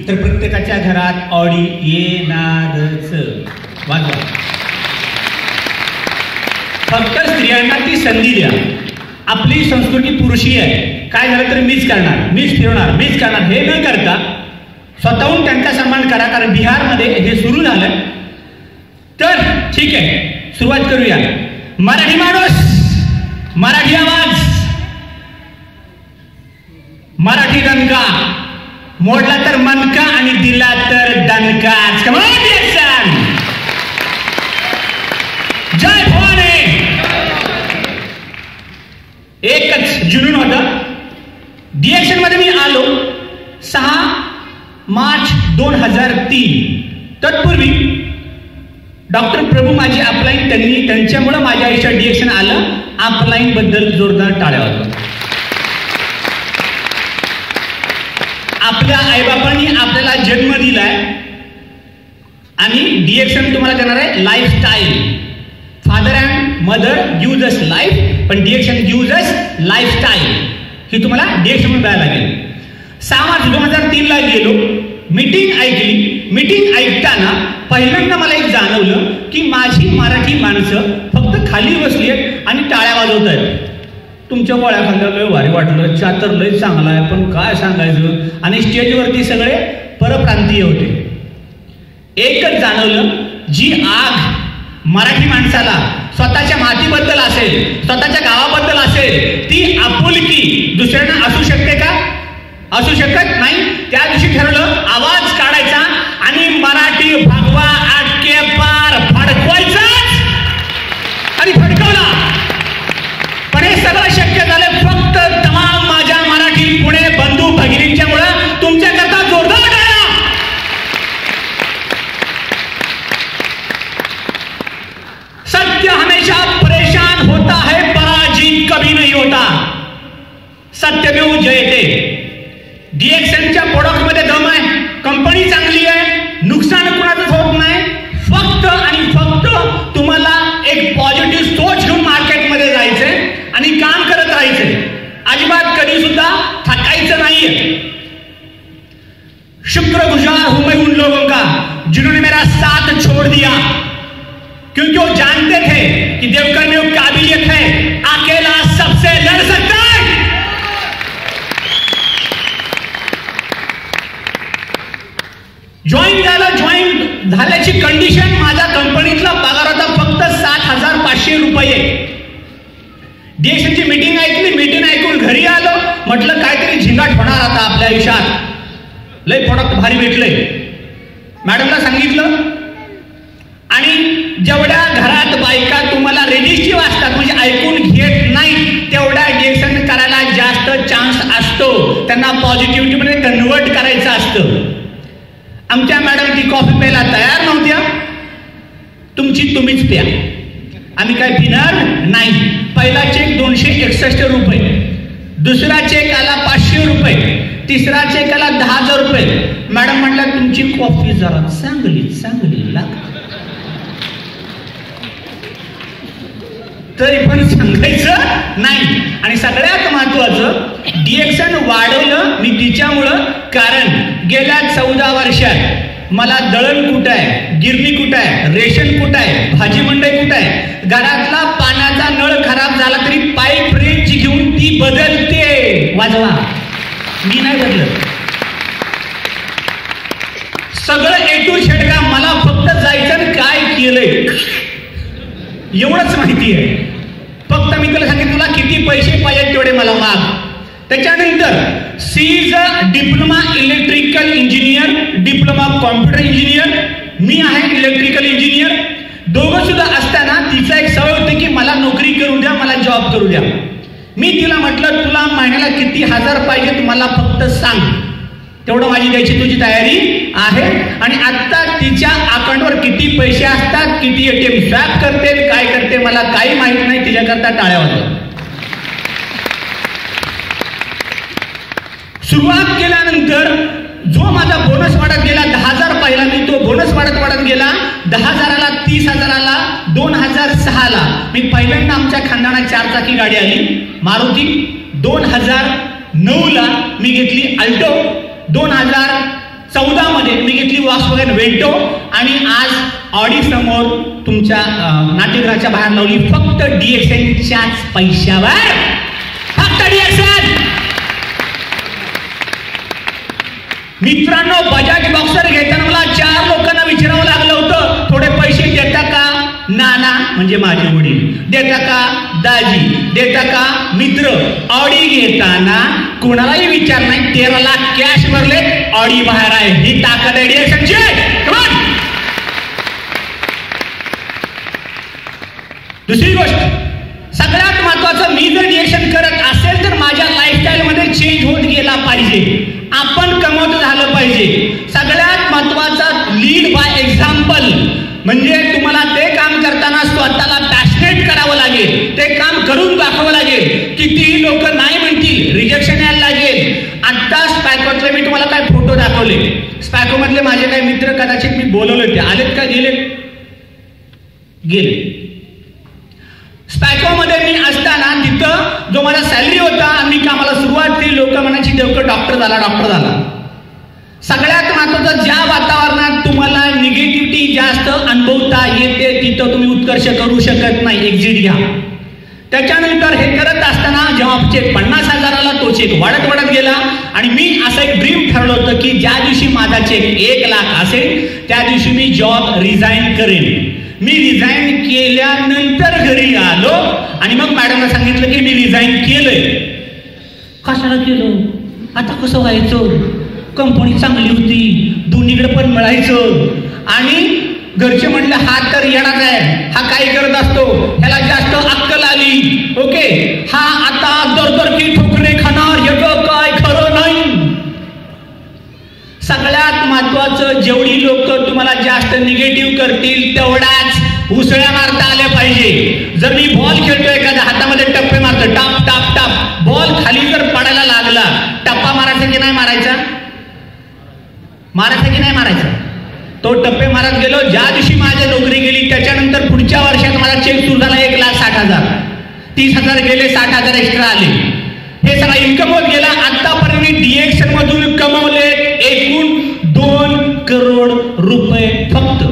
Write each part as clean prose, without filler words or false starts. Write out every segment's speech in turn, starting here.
तर प्रत्येकाच्या घरात ऑडी येणारच. वाजवा. फक्त स्त्रियांना ती संधी द्या. आपली संस्कृती पुरुषी आहे. काय झालं तर मीच करणार, मीच फिरवणार, मीच करणार हे न करता स्वतःहून त्यांचा सन्मान करा. कारण बिहारमध्ये हे सुरू झालं. तर ठीक आहे, सुरुवात करूया. मराठी माणूस, मराठी आवाज, मराठी दणका. मोडला तर मनका आणि दिला तर दणकाच. जय भवानी. एकच जुनून होतं. डिएक्शन मध्ये मी आलो 6 मार्च 2003. तत्पूर्वी डॉक्टर प्रभू माझी अपलाईन, त्यांच्यामुळे माझ्या आयुष्यात डिएक्शन आलं. अपलाईन बद्दल जोरदार टाळ्या होतं. आपल्या आईबापांनी आपल्याला जन्म दिलाय आणि डिएक्शन तुम्हाला देणार आहे lifestyle. Father and mother gives us life, पण डिएक्शन गिव्ज अस लाईफस्टाईल. ही तुम्हाला डिएक्शन मिळायला लागेल. 6 मार्च 2003 ला गेलो. मीटिंग ऐकली. मीटिंग ऐकताना पहिल्यांदा मला एक जाणवलं की माझी मराठी माणसं फक्त खाली बसली आहेत आणि टाळ्या वाजवत आहेत. तुमच्या गोळ्या खाल्ल्या लय भारी वाटलं, चातर लय चांगला आहे, पण काय सांगायचं. आणि स्टेजवरती सगळे परप्रांतीय होते. एकच जाणवलं, जी आग मराठी माणसाला स्वतःच्या मातीबद्दल असेल, स्वतःच्या गावाबद्दल असेल, ती आपुलकी दुसऱ्यांना असू शकते का? असू शकत नाही. त्या दिवशी ठरवलं आवाज काढायचा आणि मराठी भगवा आटके पार फडकवायचा आणि फडकवला. पण हे सगळं शक्य झालं फक्त तमाम माझ्या मराठी पुणे बंधू भगिनींच्या मुळे. तुमच्याकरता जोरदार टाळ्या. सत्य हमेशा परेशान होता है, पराजित कभी नहीं होता. सत्यमेव जयते. डिएक्शनच्या प्रोडक्ट मध्ये दम आहे. कंपनी चांगली आहे. नुकसान कुणाचंच होत नाही. फक्त आणि फक्त तुम्हाला एक पॉझिटिव्ह सोच घेऊन मार्केटमध्ये जायचंय आणि काम करत राहायचंय. अजिबात कधी सुद्धा थकायचं नाहीये. शुक्रगुजार हूं मैं उन लोगों का जिन्होंने मेरा साथ छोड़ दिया, क्योंकि वो जानते थे कि देवकर में वो काबिलियत है, अकेला सबसे लड़ सकता है. जॉईन झाल्याची कंडिशन, माझ्या कंपनीतला पगार होता फक्त 7,500 रुपये. डिएक्शनची मीटिंग ऐकली. मीटिंग ऐकून घरी आलो. म्हटलं काहीतरी झिंगाट होणार आता आपल्या आयुष्यात. लय प्रोडक्ट भारी भेटलंय. मॅडमला सांगितलं. आणि जेवढ्या घरात बायका तुम्हाला रेजिस्टिव्ह असतात, म्हणजे ऐकून घेत नाही, तेवढ्या डिएक्शन करायला जास्त चान्स असतो. त्यांना पॉझिटिव्हिटी मध्ये कन्वर्ट करायचं असतं. आमच्या मॅडम ती कॉफी प्यायला तयार नव्हत्या. तुमची तुम्हीच प्या, आम्ही काय पिणार नाही. पहिला चेक 261 रुपये, दुसरा चेक आला 500 रुपये, तिसरा चेक आला 10,000 रुपये. मॅडम म्हटल्या तुमची कॉफी जरा चांगली लागते. तरी पण सांगायचं नाही. आणि सगळ्यात महत्वाचं, डिएक्शन वाढवलं मी तिच्यामुळं. कारण गेल्या 14 वर्षात मला दळण कुठं आहे, गिरणी कुठं आहे, रेशन कुठं आहे, भाजी मंडई कुठं आहे. घरातला पाण्याचा नळ खराब झाला तरी पाईप रेंज घेऊन ती बदलते. वाजवा. मी नाही बदलत. सगळं A to Z का. मला फक्त जायचं काय केलंय एवढंच माहिती आहे. फक्त मी तुला सांगितलं तुला किती पैसे पाहिजे तेवढे मला माग. त्याच्यानंतर सीज diploma electrical engineer, diploma computer engineer. मी आहे इलेक्ट्रिकल इंजिनियर. दोघं सुद्धा असताना तिचा एक सवय होती की मला नोकरी करू द्या, मला जॉब करू द्या. मी तिला म्हटलं तुला महिन्याला किती हजार पाहिजेत मला फक्त सांग, तेवढं माझी द्यायची तुझी तयारी आहे. आणि आता तिच्या अकाउंटवर किती पैसे असतात, किती ATM स्वॅप करते, काय करते मला काही माहित नाही. तिच्याकरता टाळ्या होत्या. सुरुवात केल्यानंतर जो माझा बोनस वाढत गेला, 10,000 पाहिला मी, तो बोनस वाढत गेला. 10,000ला 30,000ला 2006ला मी पहिल्यांदा आमच्या खानदानात 4 चाकी गाडी आली मारुती. 2009ला मी घेतली अल्टो. 2014 मध्ये मी घेतली वॉक्सवॅगन वेंटो आणि आज ऑडी समोर तुमच्या नाट्यगृहाच्या बाहेर लावली फक्त DXNच्याच पैशावर. फक्त DXN. मित्रांनो, बजाज बॉक्सर घेताना मला 4 लोकांना विचारावं लागलं होतं, थोडे पैसे देता का? नाना म्हणजे माझे वडील. देता का? दाजी. देता का? मित्र. ऑडी घेताना कुणालाही विचार नाही, 13 लाख कॅश भरले, ऑडी बाहेर आहे. ही ताकद आहे DXNची. दुसरी गोष्ट, सगळ्यात महत्वाचं, मी जर DXN करत असेल तर माझ्या लाईफस्टाईल मध्ये चेंज होत गेला पाहिजे. आपण कमवत झालं पाहिजे. सगळ्यात महत्वाचा, लीड बाय एक्झाम्पल. म्हणजे तुम्हाला ते काम करताना स्वतःला पॅशनेट करावं लागेल, ते काम करून दाखवावं लागेल. कितीही लोक नाही म्हणतील, रिजेक्शन यायला लागेल. आता स्पॅकोतले मी तुम्हाला काय फोटो दाखवले, स्पॅको मधले माझे काही मित्र कदाचित मी बोलवले होते, आलेत का गेले? गेले. स्पॅको मध्ये मी असताना तिथं जो माझा सॅलरी होता आणि मी कामाला सुरुवात केली, लोक म्हणायची देवकर डॉक्टर झाला, डॉक्टर झाला. सगळ्यात महत्वाचं, ज्या वातावरणात तुम्हाला निगेटिव्हिटी जास्त अनुभवता येते तिथं तुम्ही उत्कर्ष करू शकत नाही. एक्झिट घ्या. त्याच्यानंतर हे करत असताना जेव्हा चेक 50,000 तो चेक वाढत वाढत गेला आणि मी असं एक ड्रीम ठरवलं होतं की ज्या दिवशी माझा चेक 1 लाख असेल त्या दिवशी मी जॉब रिझाईन करेन. मी रिझाईन केल्यानंतर घरी आलो आणि मग मॅडमला सांगितलं की मी रिझाईन केलंय. कशाला केलं? आता कसं व्हायचं? कंपनी चांगली होती, दोन्हीकडे पण मिळायचं. आणि घरचे म्हणले हा तर येणार आहे, हा काय करत असतो, ह्याला जास्त अक्कल आली. ओके, हा आता दर की ठोकरे खाणार, याचं काय खरं नाही. सगळ्यात महत्वाचं, जेवढी लोक तुम्हाला जास्त निगेटिव्ह करतील तेवढ्याच उसळ्या मारता आल्या पाहिजे. जर मी बॉल खेळतोय, एखाद्या हातामध्ये टप्पे मारतो, टाप टाप टाप, बॉल खाली जर पडायला लागला, टप्पा मारायचा की नाही मारायचा? मारायचा की नाही मारायचा? तो टप्पे मारत गेलो. ज्या दिवशी माझी नोकरी गेली त्याच्यानंतर पुढच्या वर्षात माझा चेक सुरू झाला 1,60,000. 30,000 गेले, 60,000 एक्स्ट्रा आले. हे सगळं इन्कम होत गेला. आतापर्यंत मी DXN मधून कमवले एकूण 2 करोड रुपये. फक्त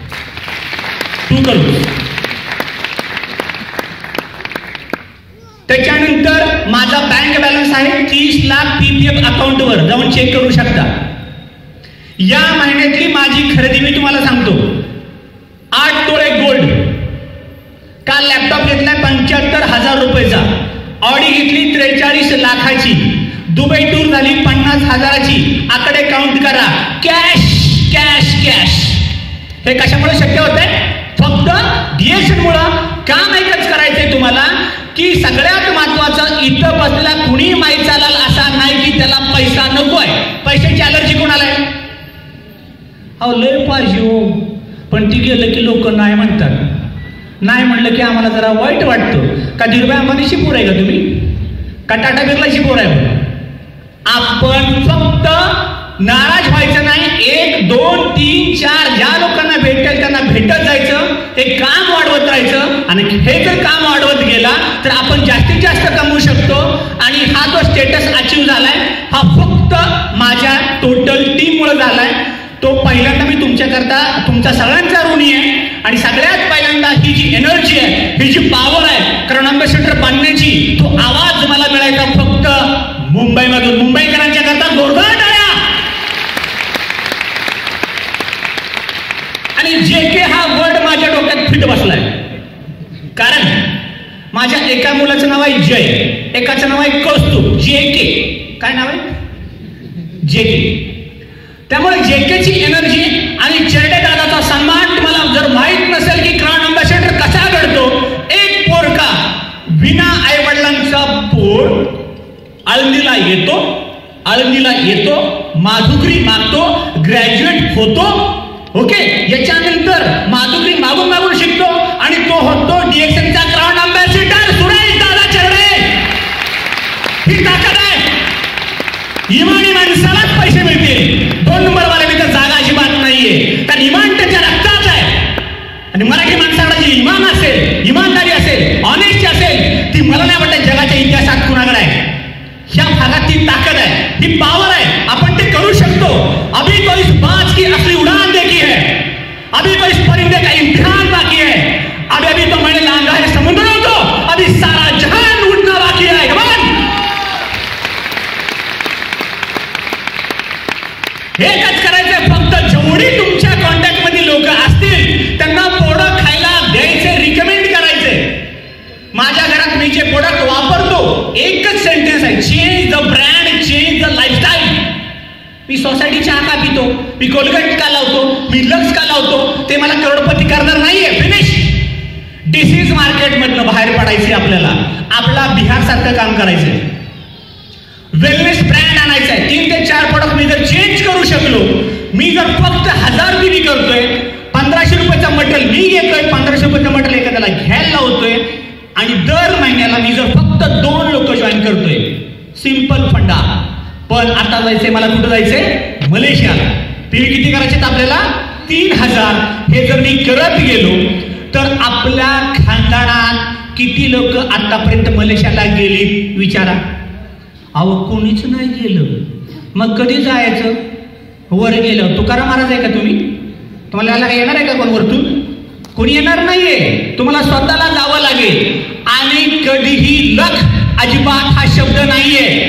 2 करोड. त्याच्यानंतर माझा बँक बॅलन्स आहे 30 लाख PPF अकाउंटवर, जाऊन चेक करू शकता. या महिन्यातली माझी खरेदी मी तुम्हाला सांगतो, 8 तोळे गोल्ड. काल लॅपटॉप घेतलाय 75,000 रुपयाचा. ऑडी घेतली 43 लाखाची. दुबई टूर झाली 50,000ची. आकडे काउंट करा. Cash cash cash. हे कशामुळे शक्य होतंय? फक्त DXN मुळे. काम एकच करायचंय तुम्हाला की सगळ्यात महत्वाचं, इथं बसलेला कुणी माहीत चालाल असा नाही की त्याला पैसा नको आहे. पैशाची अलर्जी कोणाला आहे? अहो लय पाहिजे हो, पण ती गेलं की लोक नाही म्हणतात. नाही म्हणलं की आम्हाला जरा वाईट वाटतं. का धीरुभाई अंबानीची पोर आहे का तुम्ही? का टाटा बिर्लाची पोर आहे? आपण फक्त नाराज व्हायचं नाही. 1, 2, 3, 4 ज्या लोकांना भेटेल त्यांना भेटत जायचं, ते काम वाढवत राहायचं. आणि हे जर काम वाढवत गेला तर आपण जास्तीत जास्त कमवू शकतो. आणि हा जो स्टेटस अचीव झालाय हा फक्त माझ्या टोटल टीम मुळे झालाय. तो पहिल्यांदा मी तुमच्याकरता तुमचा सगळ्यांचा ऋणी आहे. आणि सगळ्यात पहिल्यांदा ही जी एनर्जी आहे, ही जी पॉवर आहे कारण अँबॅसेडर बनण्याची, तो आवाज मला मिळायचा फक्त मुंबईमधून. मुंबईकरांच्या करता जोरदार टाळ्या. आणि JK हा वर्ड माझ्या डोक्यात फिट बसलाय. कारण माझ्या एका मुलाचं नाव आहे जय, एकाचं नाव आहे कौस्तुभ. JK काय नाव आहे? JK. त्यामुळे JKची एनर्जी आणि चेरडे दादाचा सन्मान तुम्हाला जर माहित नसेल की क्राउन अँबॅसेडर कसा घडतो. एक पोरका विना आई वडिलांचा पोर आळंदीला येतो, माधुकरी मागतो, ग्रॅज्युएट होतो. ओके, याच्यानंतर माधुकरी मागून मागून शिकतो आणि तो होतो DXNचा क्राउन अँबॅसेडर. सुरेश दादा चेरडे. ही ताकद आहे. इमानी माणसालाच पैसे मिळतील. 2 नंबर वाल्यामध्ये जागा अजिबात नाहीये. कारण इमान त्याच्या रक्तात आहे. आणि मराठी माणसाला जी इमान असेल, इमानदारी असेल, ऑनेस्टी असेल, ती मला नाही वाटत जगाच्या इतिहासात कुणाकडे आहे. ह्या भागात ती ताकद आहे, ही पॉवर आहे. आपण ते करू शकतो. अभी तो इस बात एकच करायचंय फक्त, जेवढी तुमच्या कॉन्टॅक्ट मध्ये लोक असतील त्यांना प्रोडक्ट खायला द्यायचे, रिकमेंड करायचे. माझ्या घरात मी जे प्रोडक्ट वापरतो एकच सेंटेन्स आहे, change the brand, change the lifestyle. मी सोसायटी चहा का पितो, मी कोलगेट का लावतो, मी लक्स का लावतो, ते मला करोडपती करणार नाहीये. फिनिश. डिसीज मार्केट मधनं बाहेर पडायचे आपल्याला, आपला बिहार सारखं काम करायचंय. वेलनेस ब्रँड आणायचा आहे. 3 ते 4 प्रोडक्ट मी जर चेंज करू शकलो, मी जर फक्त 1000 रुपये करतोय, 1500 रुपयाचा मटेरियल मी घेतोय, 1500 रुपयाचा मटेरियल एखाद्याला घ्यायला लावतोय आणि दर महिन्याला मी जर फक्त 2 लोक जॉईन करतोय. सिंपल फंडा. पण आता जायचंय मला, कुठं जायचंय? मलेशियाला. बिल किती करायचे आपल्याला? 3000. हे जर मी करत गेलो तर आपल्या खानदानात किती लोक आतापर्यंत मलेशियाला गेली विचारा. अहो कोणीच नाही गेलं. मग कधी जायचं? वर गेलं. तुकाराम महाराज आहे का तुम्ही? तुम्हाला येणार आहे का कोण वरतून? कोणी येणार नाहीये. तुम्हाला स्वतःला जावं लागेल. आणि कधीही लक अजिबात हा शब्द नाहीये.